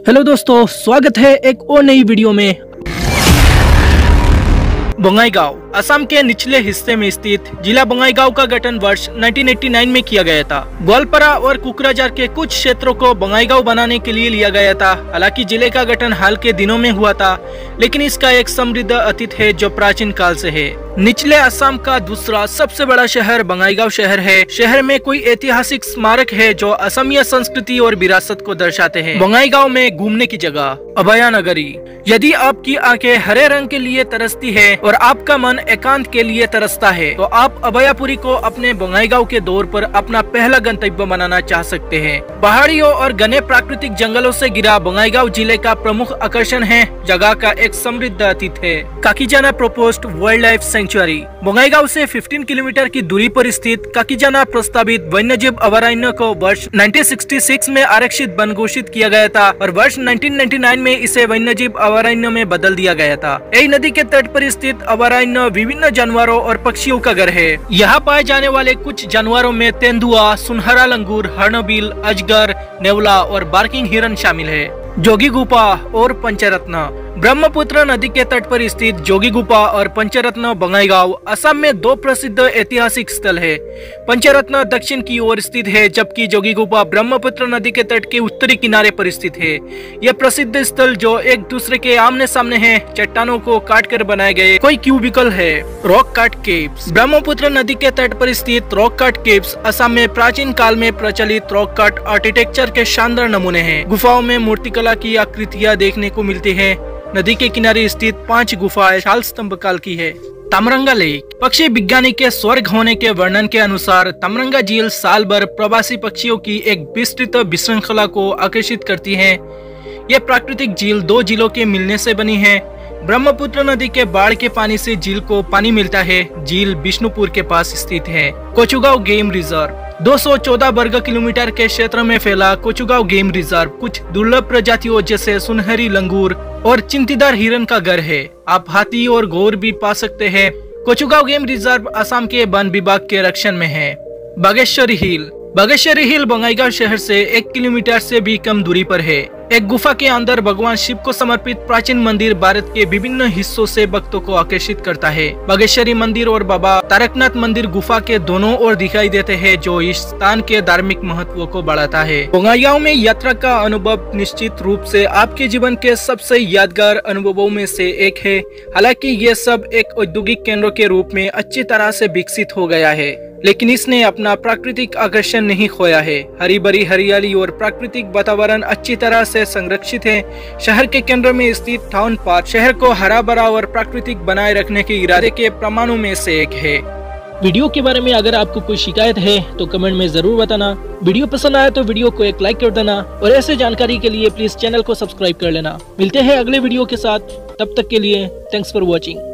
Hello दोस्तों, स्वागत है एक और नई वीडियो में। बंगाईगांव असम के निचले हिस्से में स्थित जिला बंगाईगांव का गठन वर्ष 1989 में किया गया था। गोलपारा और कुकराझार के कुछ क्षेत्रों को बंगाईगांव बनाने के लिए लिया गया था। हालांकि जिले का गठन हाल के दिनों में हुआ था, लेकिन इसका एक समृद्ध अतीत है जो प्राचीन काल से है। निचले असम का दूसरा सबसे बड़ा शहर बंगाईगांव शहर है। शहर में कोई ऐतिहासिक स्मारक है जो असमिया संस्कृति और विरासत को दर्शाते हैं। बंगाईगांव में घूमने की जगह अभया नगरी। यदि आपकी आंखें हरे रंग के लिए तरसती है और आपका मन एकांत के लिए तरसता है, तो आप अभयापुरी को अपने बंगाईगांव के दौर पर अपना पहला गंतव्य बनाना चाह सकते हैं। पहाड़ियों और घने प्राकृतिक जंगलों से घिरा बंगाईगांव जिले का प्रमुख आकर्षण है। जगह का एक समृद्ध अतीत है। Kakijana proposed wildlife sanctuary. Bongaigaon से 15 किलोमीटर की दूरी पर स्थित काकीजाना प्रस्तावित वन्यजीव अभयारण्य को वर्ष 1966 में आरक्षित वन घोषित किया गया था और वर्ष 1999 में इसे वन्यजीव अभयारण्य में बदल दिया गया था। यही नदी के तट पर स्थित अभयारण्य विभिन्न जानवरों और पक्षियों का घर है। यहाँ पाए जाने वाले कुछ जानवरों में तेंदुआ, सुनहरा लंगूर, हर्नबिल, अजगर, नेवला और बार्किंग हिरन शामिल है। जोगी गुफा और पंचरत्न। ब्रह्मपुत्र नदी के तट पर स्थित जोगी गुफा और पंचरत्न बंगाईगांव असम में दो प्रसिद्ध ऐतिहासिक स्थल है। पंचरत्न दक्षिण की ओर स्थित है, जबकि जोगी गुफा ब्रह्मपुत्र नदी के तट के उत्तरी किनारे पर स्थित है। यह प्रसिद्ध स्थल जो एक दूसरे के आमने सामने है, चट्टानों को काट कर बनाए गए कोई क्यूबिकल है। Rock cut caves. ब्रह्मपुत्र नदी के तट पर स्थित रॉक कट केव्स असम में प्राचीन काल में प्रचलित रॉक कट आर्किटेक्चर के शानदार नमूने हैं। गुफाओं में मूर्तिकला की आकृतियां देखने को मिलती है। नदी के किनारे स्थित 5 गुफाएं शाल स्तंभ काल की है। तमरंगा लेक। पक्षी विज्ञानी के स्वर्ग होने के वर्णन के अनुसार तमरंगा झील साल भर प्रवासी पक्षियों की एक विस्तृत विशृंखला को आकर्षित करती है। यह प्राकृतिक झील 2 झीलों के मिलने से बनी है। ब्रह्मपुत्र नदी के बाढ़ के पानी से झील को पानी मिलता है। झील बिष्णुपुर के पास स्थित है। कोचुगांव गेम रिजर्व। 214 वर्ग किलोमीटर के क्षेत्र में फैला कोचुगांव गेम रिजर्व कुछ दुर्लभ प्रजातियों जैसे सुनहरी लंगूर और चिंतीदार हिरन का घर है। आप हाथी और घोर भी पा सकते हैं। कोचुगांव गेम रिजर्व असम के वन विभाग के रक्षण में है। बागेश्वरी हिल। बागेश्वरी हिल बंगाईगांव शहर से 1 किलोमीटर से भी कम दूरी पर है। एक गुफा के अंदर भगवान शिव को समर्पित प्राचीन मंदिर भारत के विभिन्न हिस्सों से भक्तों को आकर्षित करता है। बागेश्वरी मंदिर और बाबा तारकनाथ मंदिर गुफा के दोनों ओर दिखाई देते हैं, जो इस स्थान के धार्मिक महत्व को बढ़ाता है। बंगाईगांव में यात्रा का अनुभव निश्चित रूप से आपके जीवन के सबसे यादगार अनुभवों में से एक है। हालांकि ये सब एक औद्योगिक केंद्र के रूप में अच्छी तरह से विकसित हो गया है, लेकिन इसने अपना प्राकृतिक आकर्षण नहीं खोया है। हरी भरी हरियाली और प्राकृतिक वातावरण अच्छी तरह से संरक्षित है। शहर के केंद्र में स्थित टाउन पार्क शहर को हरा भरा और प्राकृतिक बनाए रखने के इरादे के प्रमाणों में से एक है। वीडियो के बारे में अगर आपको कोई शिकायत है तो कमेंट में जरूर बताना। वीडियो पसंद आया तो वीडियो को एक लाइक कर देना और ऐसे जानकारी के लिए प्लीज चैनल को सब्सक्राइब कर लेना। मिलते हैं अगले वीडियो के साथ, तब तक के लिए थैंक्स फॉर वॉचिंग।